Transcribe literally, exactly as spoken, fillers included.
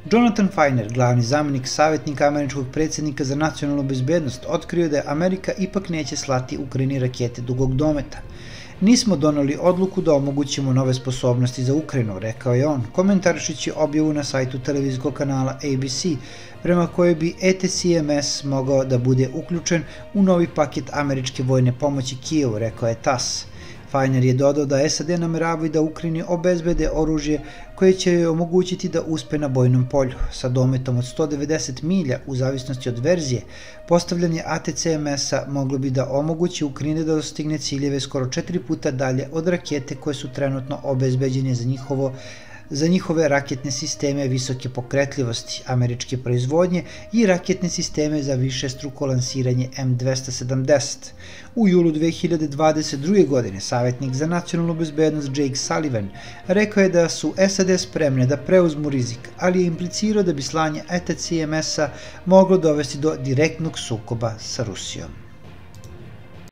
Jonathan Feiner, glavni zamjenik savjetnika američkog predsjednika za nacionalnu bezbednost, otkrio da Amerika ipak neće slati Ukrajini rakete dugog dometa. Nismo doneli odluku da omogućimo nove sposobnosti za Ukrajinu, rekao je on, komentarišući objavu na sajtu televizijskog kanala A B C, prema kojoj bi E T C M S mogao da bude uključen u novi paket američke vojne pomoći Kijevu, rekao je T A S. Feiner je dodao da S A D nameravaju da Ukrajini obezbede oružje koje će joj omogućiti da uspe na bojnom polju. Sa dometom od sto devedeset milja, u zavisnosti od verzije, postavljanje A T C M S-a moglo bi da omogući Ukrajini da dostigne ciljeve skoro četiri puta dalje od rakete koje su trenutno obezbeđene za njihovo za njihove raketne sisteme visoke pokretljivosti, američke proizvodnje i raketne sisteme za višestruko lansiranje M dvesta sedamdeset. U julu dve hiljade dvadeset druge. godine savjetnik za nacionalnu bezbednost Jake Sullivan rekao je da su S A D spremne da preuzmu rizik, ali je implicirao da bi slanje E T C M S-a moglo dovesti do direktnog sukoba sa Rusijom.